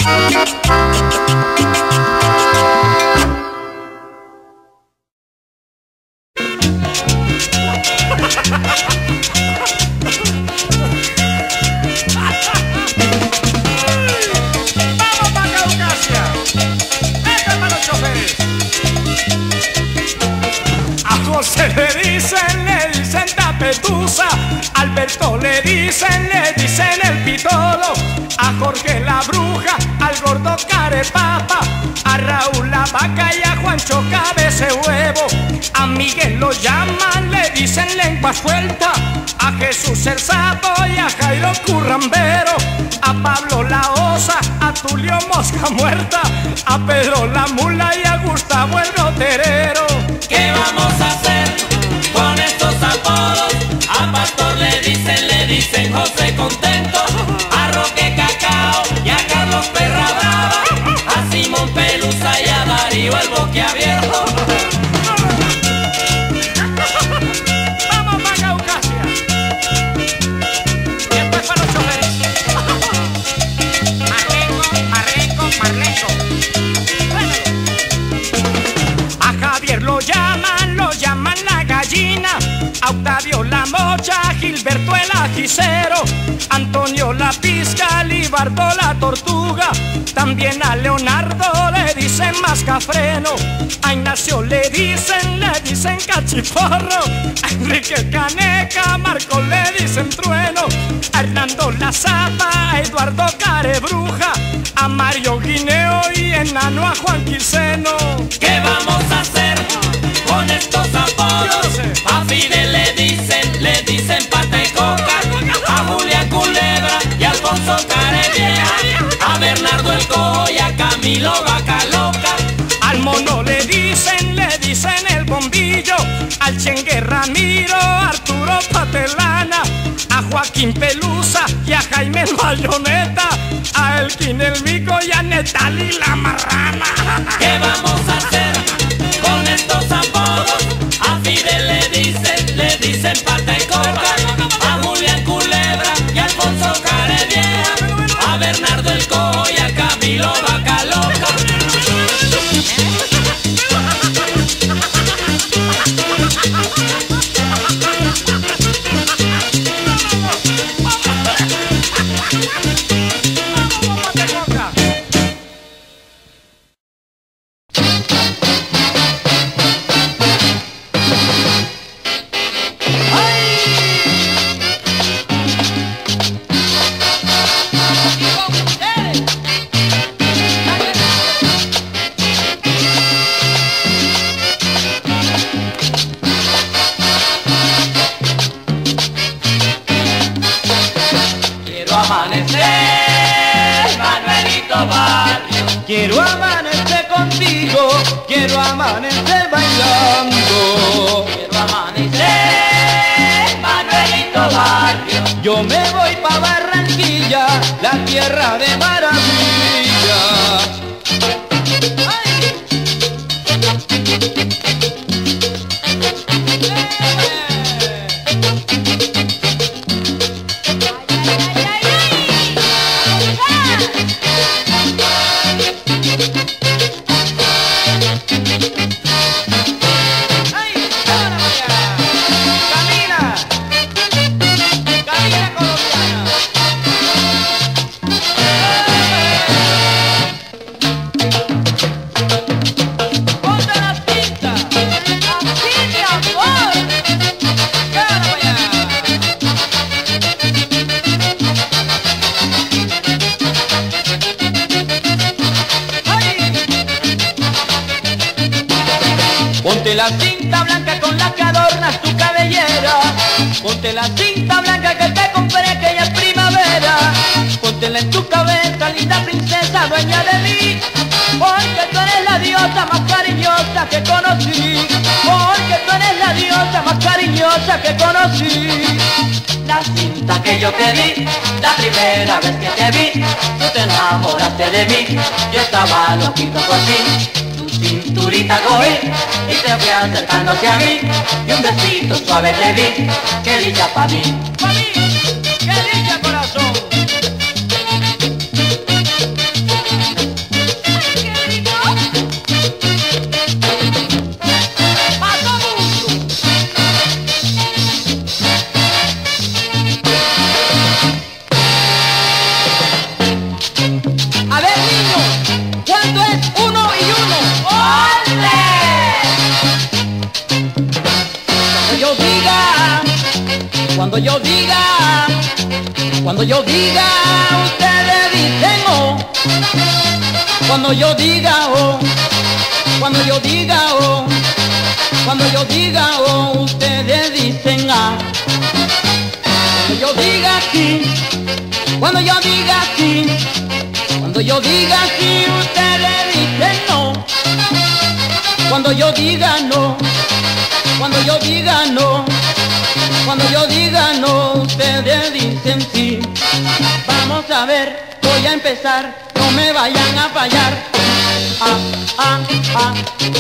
Speaker 7: José le dicen tapetusa, a Alberto le dicen el pitolo, a Jorge la bruja, al gordo carepapa, a Raúl la vaca y a Juancho cabeza huevo, a Miguel lo llaman, le dicen lengua suelta, a Jesús el sapo y a Jairo currambero, a Pablo la osa, a Tulio mosca muerta, a Pedro la mula y a Gustavo el roterero.
Speaker 3: ¿Qué vamos a hacer con estos apodos? A Pastor le dicen José Contento, a Roque Cacao y a Carlos Perra Brava, a Simón Pelusa y a Darío el boquiabierto.
Speaker 7: Vamos para Caucasia. Y esto es para los choferes. Marleco. A Javier lo llaman la gallina, a Octavio la mocha, a Gilberto el ajicero, Antonio la pizca, a Libardo la tortuga, también a Leonardo le dicen mascafreno, a Ignacio le dicen cachiporro, a Enrique Caneca, a Marco le dicen trueno, a Hernando la zapa, a Eduardo carebruja, a Mario Guineo y enano a Juan Quiseno.
Speaker 3: ¿Qué vamos a hacer con estos apodos? A Fidel le dicen pata y coca, a Julián Culebra y a Alfonso Carevieja, a Bernardo el Cojo y a Camilo Vaca Loca,
Speaker 7: al Mono le dicen el bombillo, al Chengue Ramiro, a Arturo Patelana, a Joaquín Pelusa y a Jaime Bayoneta, a Elkin el Mico y a Netali la marrana.
Speaker 3: ¿Qué vamos a hacer con estos apodos? A Fidel le dicen pata y coca, a Julián Culebra y a Alfonso Carevieja, a Bernardo el Cojo y a Camilo Vaca Loca.
Speaker 8: Quiero amanecer contigo, quiero amanecer bailando.
Speaker 3: Quiero amanecer, Manuelito Barrio.
Speaker 8: Yo me voy pa' Barranquilla, la tierra de maravillas. Ponte la cinta blanca con la que adornas tu cabellera. Ponte la cinta blanca que te compré que ya es primavera. Póntela en tu cabeza, linda princesa, dueña de mí. Porque tú eres la diosa más cariñosa que conocí. Porque tú eres la diosa más cariñosa que conocí.
Speaker 3: La cinta que yo te di, la primera vez que te vi, tú te enamoraste de mí, yo estaba loquito por ti. Cinturita cogí y te fui acercándote a mí, y un besito suave te di, qué dicha pa' mí.
Speaker 8: ¡Pa' mí! ¡Qué dicha, corazón!
Speaker 2: Cuando yo diga, ustedes dicen oh. Cuando yo diga oh, cuando yo diga oh, cuando yo diga oh, ustedes dicen ah. Cuando yo diga sí, cuando yo diga sí, cuando yo diga sí, ustedes dicen no. Cuando yo diga no, cuando yo diga no, cuando yo diga no, ustedes dicen sí. Vamos a ver, voy a empezar, no me vayan a fallar. Ah, ah, ah.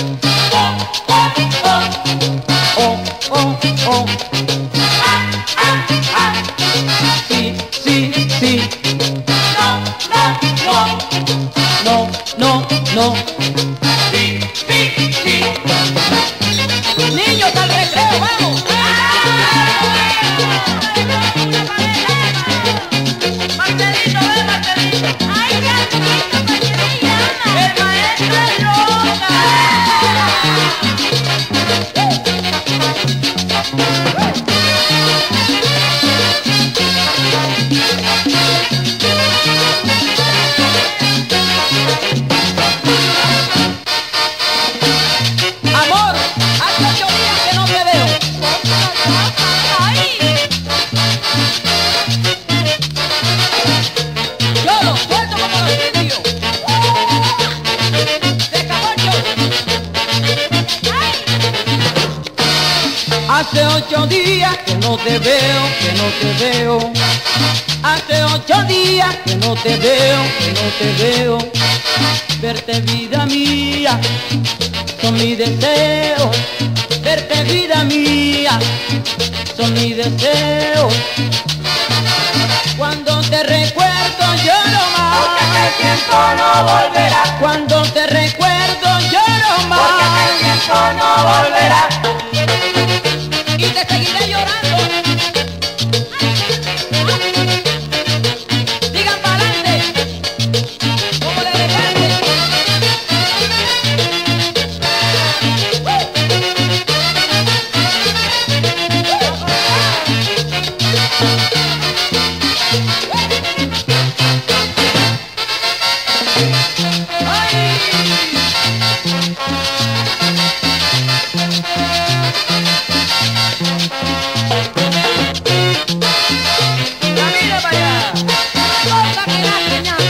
Speaker 2: Oh, oh, oh, oh. Ah, ah, ah. Sí, sí, sí. No, no, no. No, no, no. Sí, sí, sí. Niños al recreo, vamos. Marcelito, ven, Marcelito. Ay, ya, el maestro es loca. Amor, hace 8 días que no te veo. Yo lo suelto como los indios. De caballo. Hace 8 días que no te veo, que no te veo. Hace 8 días que no te veo, que no te veo. Verte, vida mía, son mi deseo. Verte, vida mía, son mi deseo. Cuando te recuerdo lloro más, porque aquel tiempo no volverá. Cuando te recuerdo lloro más, porque aquel tiempo no volverá. Y te seguiré llorando. Digan pa'lante, como de repente. Camina para allá. Cosa que la señal.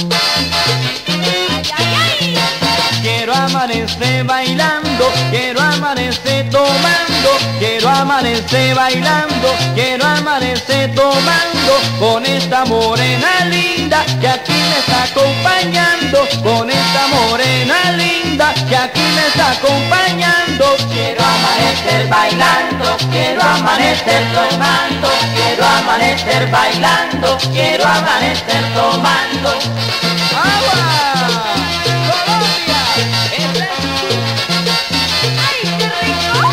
Speaker 2: Ay, ay, ay. Quiero amanecer bailando, quiero amanecer tomando, quiero amanecer bailando, quiero amanecer tomando con esta morena linda que aquí me está acompañando, con esta morena linda que aquí me está acompañando. Quiero amanecer bailando, quiero amanecer tomando, quiero amanecer bailando, quiero amanecer tomando. ¡Agua! ¡Colombia! ¡Ay, qué rico!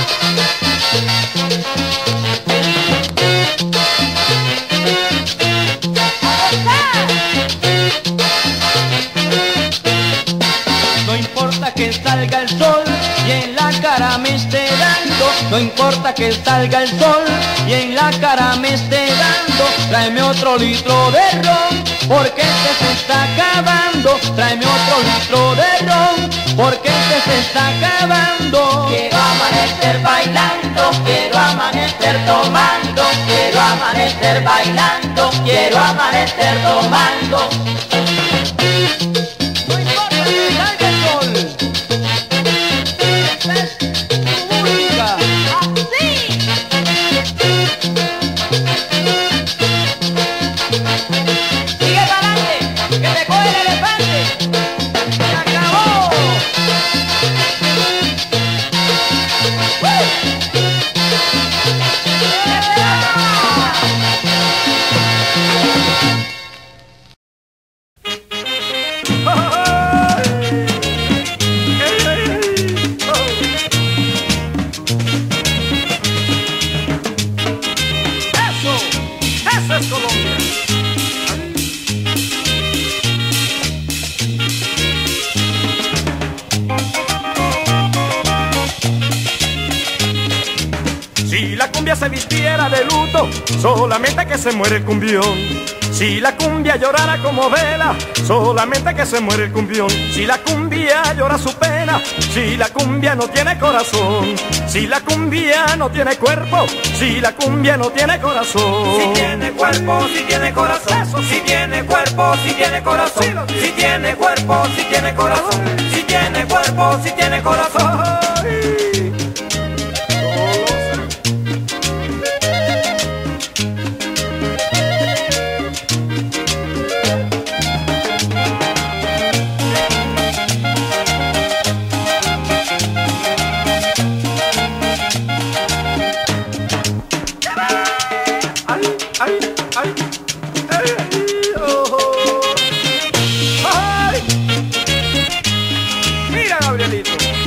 Speaker 2: No importa que salga el sol y en la cara me esté dando, no importa que salga el sol y en la cara me esté dando. Tráeme otro litro de ron, porque este se está acabando. Tráeme otro litro de ron, porque este se está acabando. Quiero amanecer bailando, quiero amanecer tomando, quiero amanecer bailando, quiero amanecer tomando. No importa que salga el sol. Esta es tu música. ¡Así! Sigue para adelante, que te coge el elefante. ¡Se acabó!
Speaker 7: Eso es Colombia. cumbia se vistiera de luto, solamente que se muere el cumbión. Si la cumbia llorara como vela, solamente que se muere el cumbión. Si la cumbia llora su pena, si la cumbia no tiene corazón. Si la cumbia no tiene cuerpo, si la cumbia no tiene corazón.
Speaker 1: Si tiene cuerpo, si tiene corazón. Si tiene cuerpo, si tiene corazón. Si tiene cuerpo, si tiene corazón. Si tiene cuerpo, si tiene corazón.
Speaker 7: Mira, Gabrielito.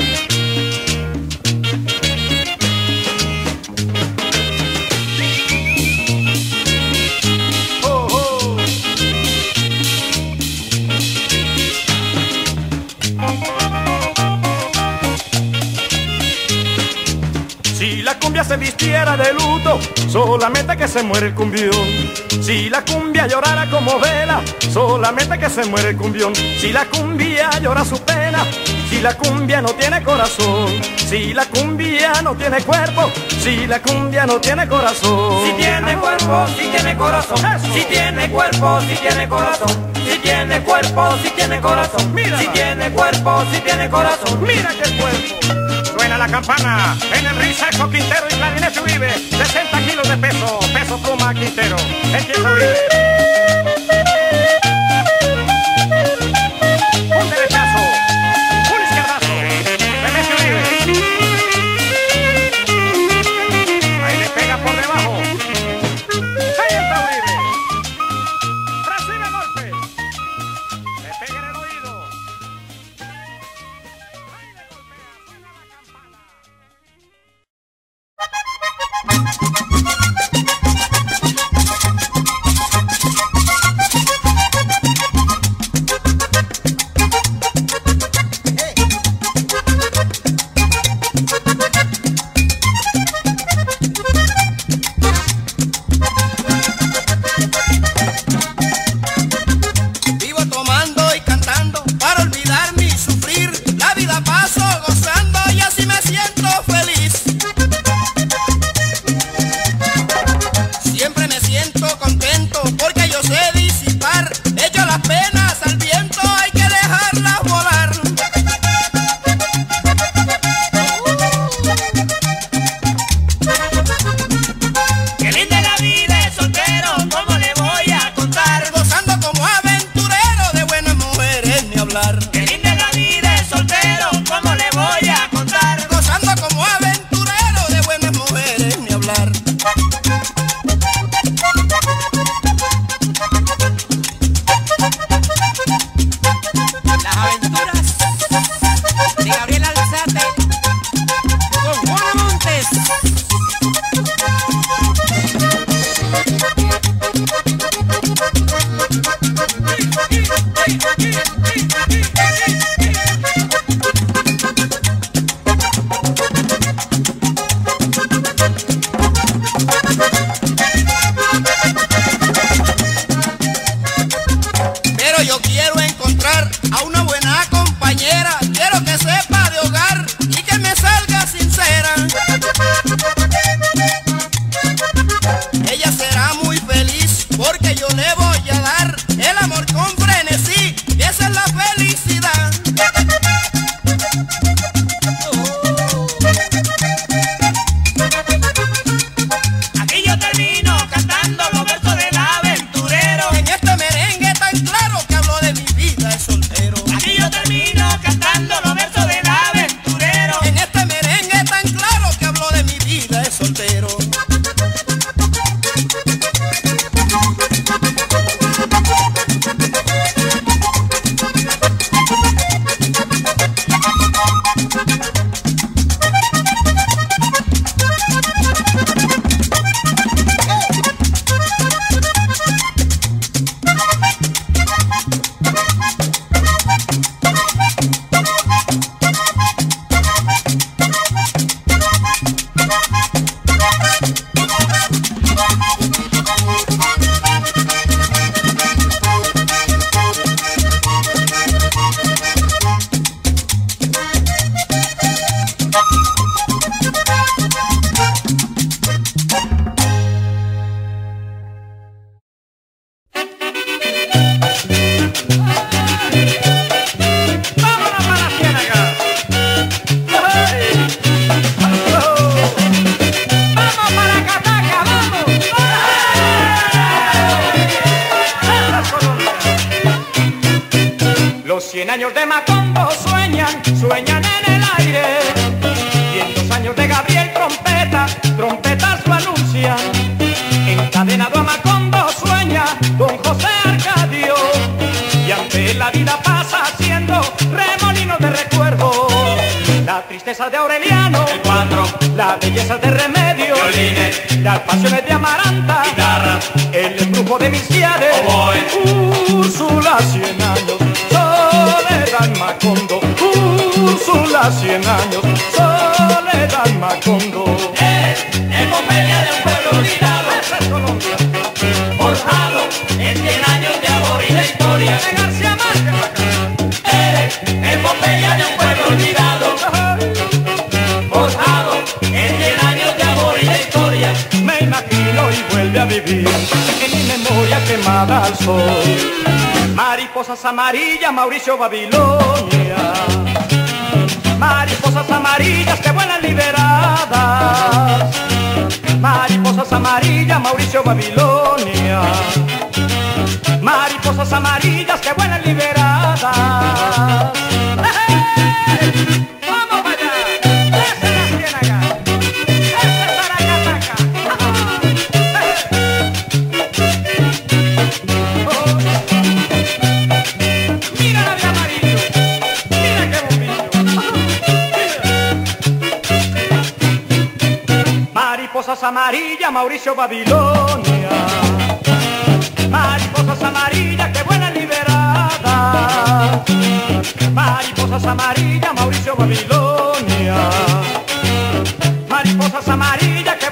Speaker 7: Si la cumbia se vistiera de luto, solamente que se muere el cumbión. Si la cumbia llorara como vela, solamente que se muere el cumbión. Si la cumbia llora su pena, si la cumbia no tiene corazón. Si la cumbia no tiene cuerpo, si la cumbia no tiene corazón.
Speaker 1: Si tiene cuerpo, si tiene corazón. Si tiene cuerpo, si tiene corazón. Si tiene cuerpo, si tiene corazón.
Speaker 7: Mira.
Speaker 1: Si tiene cuerpo, si tiene corazón.
Speaker 7: Mira qué cuerpo. Suena la campana en el Riseco Quintero y Clarinete Uribe. 60 kilos de peso, peso pluma Quintero. Empieza Uribe. Un derechazo, un izquierdazo. Remete Uribe. Ahí le pega por debajo. Ahí entra Uribe. Recibe golpe. Le pega en el oído. Ahí le golpea. Suena la campana.
Speaker 4: Vivo tomando y cantando para olvidar mi sufrir. La vida paso gozando y así me siento feliz. Siempre me siento contento porque yo sé disipar. Echo las penas al viento, hay que dejarlas volar.
Speaker 3: Qué linda la vida es soltero, ¿cómo le voy a contar?
Speaker 4: Gozando como aventurero, de buenas mujeres ni hablar.
Speaker 3: Qué linda la vida es soltero, ¿cómo le voy a contar?
Speaker 4: Gozando como aventurero, de buenas mujeres ni hablar.
Speaker 5: Las aventuras de Gabriel Alzate con Juana Montes.
Speaker 4: Pero yo quiero encontrar a una buena compañera. Quiero que sepa de hogar y que me salga sincera. Ella será muy feliz porque yo le voy a dar el amor con frenesí y esa es la felicidad.
Speaker 3: Aquí yo termino cantando los versos del aventurero.
Speaker 4: En este merengue tan claro que hablo de mi vida de soltero.
Speaker 3: Aquí yo termino cantando los versos del aventurero.
Speaker 4: En este merengue tan claro que hablo de mi vida de soltero.
Speaker 7: 100 años de Macondo sueñan en el aire. Y en 2 años de Gabriel trompetas lo anuncian. Encadenado a Macondo sueña don José Arcadio. Y ante él la vida pasa haciendo remolinos de recuerdo. La tristeza de Aureliano,
Speaker 1: El 4,
Speaker 7: la belleza de Remedio,
Speaker 1: violines,
Speaker 7: las pasiones de Amaranta,
Speaker 1: guitarras,
Speaker 7: el embrujo de Mistiades,
Speaker 1: oboe,
Speaker 7: Úrsula 100 años, Soledad Macondo, Úrsula 100 años, Soledad Macondo.
Speaker 1: epopeya de un pueblo olvidado,
Speaker 7: Esa es Colombia.
Speaker 1: forjado en 100 años de amor y de historia.
Speaker 7: De García Márquez,
Speaker 1: Epopeya de un pueblo olvidado, forjado en 100 años de amor y de historia.
Speaker 7: me imagino y vuelve a vivir en mi memoria quemada al sol. Mariposas amarillas, Mauricio Babilonia. Mariposas amarillas que vuelan liberadas. Mariposas amarillas, Mauricio Babilonia. Mariposas amarillas que vuelan liberadas. ¡Hey! ¡Vamos para allá! ¡Esa es la ciénaga! ¡Esa es Aracataca! ¡Oh! ¡Mira la de amarillo! ¡Mira qué bombillo! ¡Mira! Mariposas amarillas, Mauricio Babilonia. Mariposas amarillas que vuelan liberadas. Mariposas amarillas, Mauricio Babilonia. Mariposas amarillas que